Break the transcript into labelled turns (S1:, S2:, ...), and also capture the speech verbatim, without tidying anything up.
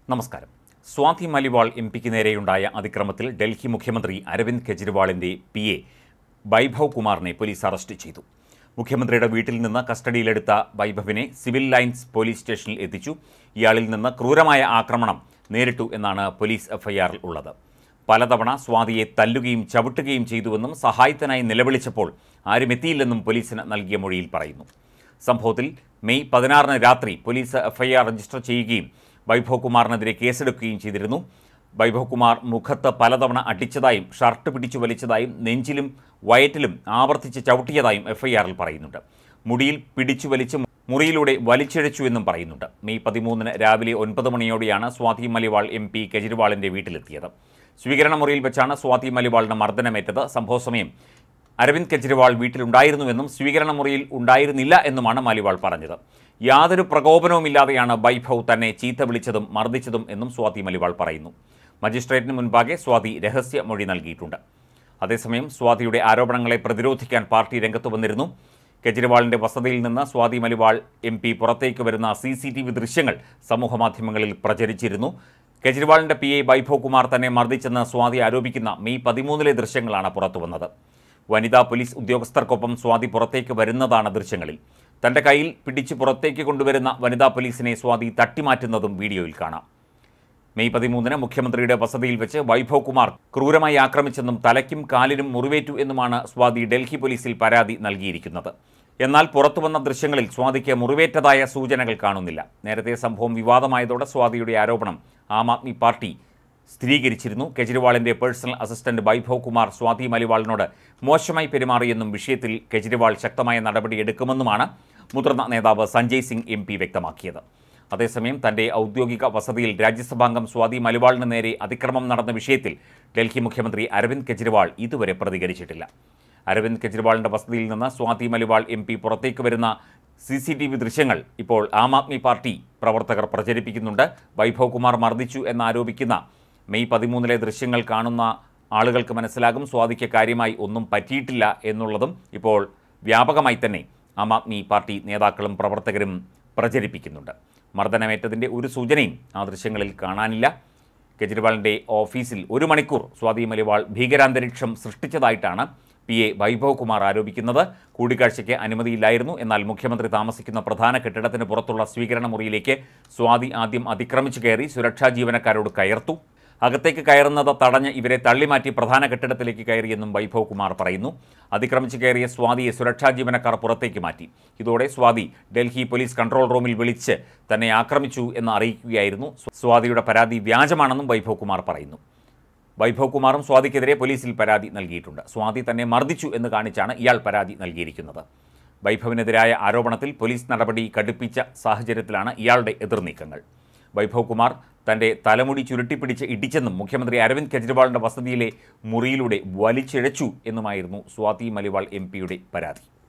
S1: നമസ്കാരം. സ്വാതി മലിവാൾ എം പിക്ക് നേരെയുണ്ടായ അതിക്രമത്തിൽ ഡൽഹി മുഖ്യമന്ത്രി അരവിന്ദ് കെജ്രിവാളിന്റെ പി എ വൈഭവ് കുമാറിനെ പോലീസ് അറസ്റ്റ് ചെയ്തു. മുഖ്യമന്ത്രിയുടെ വീട്ടിൽ നിന്ന് കസ്റ്റഡിയിലെടുത്ത വൈഭവിനെ സിവിൽ ലൈൻസ് പോലീസ് സ്റ്റേഷനിൽ എത്തിച്ചു. ഇയാളിൽ നിന്ന് ക്രൂരമായ ആക്രമണം നേരിട്ടു എന്നാണ് പോലീസ് എഫ്ഐആറിൽ ഉള്ളത്. പലതവണ സ്വാതിയെ തല്ലുകയും ചവിട്ടുകയും ചെയ്തുവെന്നും സഹായത്തിനായി നിലവിളിച്ചപ്പോൾ ആരും എത്തിയില്ലെന്നും പോലീസിന് നൽകിയ മൊഴിയിൽ പറയുന്നു. സംഭവത്തിൽ മെയ് പതിനാറിന് രാത്രി പോലീസ് എഫ്ഐആർ രജിസ്റ്റർ ചെയ്യുകയും വൈഭവ് കുമാറിനെതിരെ കേസെടുക്കുകയും ചെയ്തിരുന്നു. വൈഭവ് കുമാർ മുഖത്ത് പലതവണ അടിച്ചതായും ഷർട്ട് പിടിച്ചു വലിച്ചതായും നെഞ്ചിലും വയറ്റിലും ആവർത്തിച്ച് ചവിട്ടിയതായും എഫ്ഐആറിൽ പറയുന്നുണ്ട്. മുടിയിൽ പിടിച്ചു വലിച്ച് മുറിയിലൂടെ വലിച്ചിഴച്ചുവെന്നും പറയുന്നുണ്ട്. മെയ് പതിമൂന്നിന് രാവിലെ ഒൻപത് മണിയോടെയാണ് സ്വാതി മലിവാൾ എം പി കെജ്രിവാളിന്റെ വീട്ടിലെത്തിയത്. സ്വീകരണ മുറിയിൽ വെച്ചാണ് സ്വാതി മലിവാളിന് മർദ്ദനമേറ്റത്. സംഭവസമയം അരവിന്ദ് കെജ്രിവാൾ വീട്ടിലുണ്ടായിരുന്നുവെന്നും സ്വീകരണ മുറിയിൽ ഉണ്ടായിരുന്നില്ല എന്നുമാണ് മലിവാൾ പറഞ്ഞത്. യാതൊരു പ്രകോപനവുമില്ലാതെയാണ് വൈഭവ് തന്നെ ചീത്ത വിളിച്ചതും മർദ്ദിച്ചതും എന്നും സ്വാതി മലിവാൾ പറയുന്നു. മജിസ്ട്രേറ്റിന് മുൻപാകെ സ്വാതി രഹസ്യ മൊഴി നൽകിയിട്ടുണ്ട്. അതേസമയം സ്വാതിയുടെ ആരോപണങ്ങളെ പ്രതിരോധിക്കാൻ പാർട്ടി രംഗത്ത് വന്നിരുന്നു. കെജ്രിവാളിന്റെ വസതിയിൽ നിന്ന് സ്വാതി മലിവാൾ എം പി പുറത്തേക്ക് വരുന്ന സി സി ടി വി ദൃശ്യങ്ങൾ സമൂഹമാധ്യമങ്ങളിൽ പ്രചരിച്ചിരുന്നു. കെജ്രിവാളിന്റെ പി എ വൈഭവ് കുമാർ തന്നെ മർദ്ദിച്ചെന്ന് സ്വാതി ആരോപിക്കുന്ന മെയ് പതിമൂന്നിലെ ദൃശ്യങ്ങളാണ് പുറത്തുവന്നത്. വനിതാ പോലീസ് ഉദ്യോഗസ്ഥർക്കൊപ്പം സ്വാതി പുറത്തേക്ക് വരുന്നതാണ് ദൃശ്യങ്ങളിൽ. തന്റെ കയ്യിൽ പിടിച്ച് പുറത്തേക്ക് കൊണ്ടുവരുന്ന വനിതാ പോലീസിനെ സ്വാതി തട്ടിമാറ്റുന്നതും വീഡിയോയിൽ കാണാം. മെയ് പതിമൂന്നിന് മുഖ്യമന്ത്രിയുടെ വസതിയിൽ വെച്ച് വൈഭവ് കുമാർ ക്രൂരമായി ആക്രമിച്ചെന്നും തലയ്ക്കും കാലിനും മുറിവേറ്റു എന്നുമാണ് സ്വാതി ഡൽഹി പോലീസിൽ പരാതി നൽകിയിരിക്കുന്നത്. എന്നാൽ പുറത്തുവന്ന ദൃശ്യങ്ങളിൽ സ്വാതിക്ക് മുറിവേറ്റതായ സൂചനകൾ കാണുന്നില്ല. നേരത്തെ സംഭവം വിവാദമായതോടെ സ്വാതിയുടെ ആരോപണം ആം ആദ്മി പാർട്ടി സ്ഥിരീകരിച്ചിരുന്നു. കെജ്രിവാളിന്റെ പേഴ്സണൽ അസിസ്റ്റന്റ് വൈഭവ് കുമാർ സ്വാതി മലിവാളിനോട് മോശമായി പെരുമാറിയെന്നും വിഷയത്തിൽ കെജ്രിവാൾ ശക്തമായ നടപടിയെടുക്കുമെന്നുമാണ് മുതിർന്ന നേതാവ് സഞ്ജയ് സിംഗ് എം പി വ്യക്തമാക്കിയത്. അതേസമയം തന്റെ ഔദ്യോഗിക വസതിയിൽ രാജ്യസഭാംഗം സ്വാതി മലിവാളിന് നേരെ അതിക്രമം നടന്ന വിഷയത്തിൽ ഡൽഹി മുഖ്യമന്ത്രി അരവിന്ദ് കെജ്രിവാൾ ഇതുവരെ പ്രതികരിച്ചിട്ടില്ല. അരവിന്ദ് കെജ്രിവാളിന്റെ വസതിയിൽ നിന്ന് സ്വാതി മലിവാൾ എം പി പുറത്തേക്ക് വരുന്ന സി സി ടി വി ദൃശ്യങ്ങൾ ഇപ്പോൾ ആം ആദ്മി പാർട്ടി പ്രവർത്തകർ പ്രചരിപ്പിക്കുന്നുണ്ട്. വൈഭവ് കുമാർ മർദ്ദിച്ചു എന്നാരോപിക്കുന്ന മെയ് പതിമൂന്നിലെ ദൃശ്യങ്ങൾ കാണുന്ന ആളുകൾക്ക് മനസ്സിലാകും സ്വാതിക്ക് കാര്യമായി ഒന്നും പറ്റിയിട്ടില്ല എന്നുള്ളതും ഇപ്പോൾ വ്യാപകമായി തന്നെ ആം ആദ്മി പാർട്ടി നേതാക്കളും പ്രവർത്തകരും പ്രചരിപ്പിക്കുന്നുണ്ട്. മർദ്ദനമേറ്റതിൻ്റെ ഒരു സൂചനയും ആ ദൃശ്യങ്ങളിൽ കാണാനില്ല. കെജ്രിവാളിൻ്റെ ഓഫീസിൽ ഒരു മണിക്കൂർ സ്വാതി മലിവാൾ ഭീകരാന്തരീക്ഷം സൃഷ്ടിച്ചതായിട്ടാണ് പി എ വൈഭവ് കുമാർ ആരോപിക്കുന്നത്. കൂടിക്കാഴ്ചയ്ക്ക് അനുമതിയില്ലായിരുന്നു. എന്നാൽ മുഖ്യമന്ത്രി താമസിക്കുന്ന പ്രധാന കെട്ടിടത്തിന് പുറത്തുള്ള സ്വീകരണ മുറിയിലേക്ക് സ്വാതി ആദ്യം അതിക്രമിച്ചു കയറി സുരക്ഷാ ജീവനക്കാരോട് കയർത്തു. അകത്തേക്ക് കയറുന്നത് തടഞ്ഞ് ഇവരെ തള്ളിമാറ്റി പ്രധാന കെട്ടിടത്തിലേക്ക് കയറിയെന്നും വൈഭവ് കുമാർ പറയുന്നു. അതിക്രമിച്ചു കയറിയ സ്വാതിയെ സുരക്ഷാ ജീവനക്കാർ പുറത്തേക്ക് മാറ്റി. ഇതോടെ സ്വാതി ഡൽഹി പോലീസ് കൺട്രോൾ റൂമിൽ വിളിച്ച് തന്നെ ആക്രമിച്ചു എന്ന് അറിയിക്കുകയായിരുന്നു. സ്വാതിയുടെ പരാതി വ്യാജമാണെന്നും വൈഭവ് കുമാർ പറയുന്നു. വൈഭവ് കുമാറും സ്വാതിക്കെതിരെ പോലീസിൽ പരാതി നൽകിയിട്ടുണ്ട്. സ്വാതി തന്നെ മർദ്ദിച്ചു എന്ന് കാണിച്ചാണ് ഇയാൾ പരാതി നൽകിയിരിക്കുന്നത്. വൈഭവിനെതിരായ ആരോപണത്തിൽ പോലീസ് നടപടി കടുപ്പിച്ച സാഹചര്യത്തിലാണ് ഇയാളുടെ എതിർനീക്കങ്ങൾ. വൈഭവ് കുമാർ തന്റെ തലമുടി ചുരുട്ടിപ്പിടിച്ച് ഇടിച്ചെന്നും മുഖ്യമന്ത്രി അരവിന്ദ് കെജ്രിവാളിന്റെ വസതിയിലെ മുറിയിലൂടെ വലിച്ചിഴച്ചു എന്നുമായിരുന്നു സ്വാതി മലിവാൾ എം പിയുടെ പരാതി.